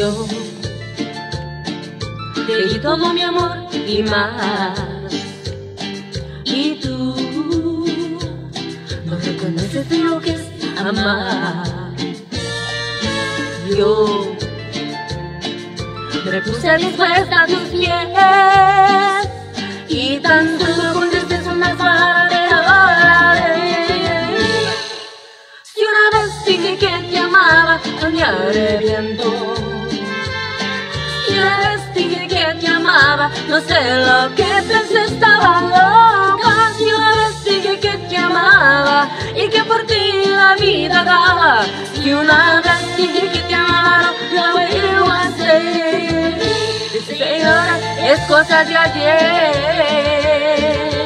Yo te di todo mi amor y más, y tú no reconoces de lo que es amar. Yo me puse dispuesta a tus pies y tan solo contestes unas palabras. Si una vez dije que te amaba, no me arrepiento. Si una vez dije que te amaba, no sé lo que pensé, estaba loca. Si una vez dije que te amaba y que por ti la vida daba. Si una vez dije que te amaba, no lo vuelvo a hacer. Señora, es cosa de ayer.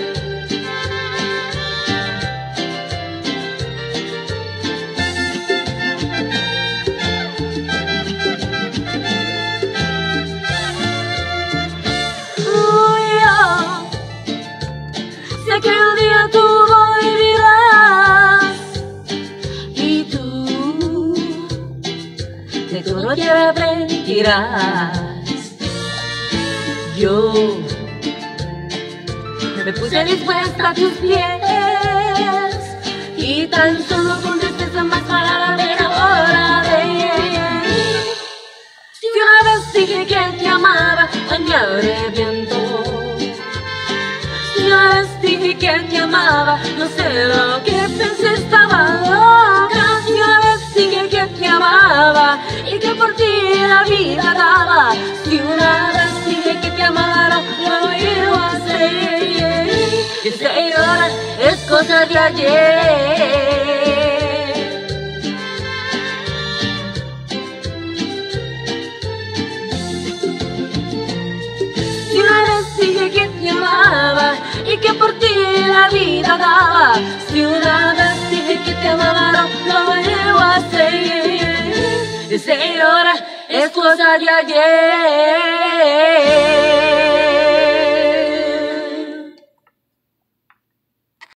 Sé que un día tú volverás y tú de todo te arrepentirás. Yo me puse dispuesta a tus pies y tan solo contestes a más palabras de ahora de. Si una vez dije que te amaba, hoy me arrepiento. Si una vez dije que te amaba, no sé lo que pensé, estaba loca. Si una vez dije que te amaba y que por ti la vida daba. Si una vez dije que te amaba, no lo vuelvo a hacer. Señora, es cosa de ayer. Si una vez dije que te amaba y que por ti la vida daba. Si una vez dije que te amaba, no lo vuelvo a hacer. Señora, es cosa de ayer.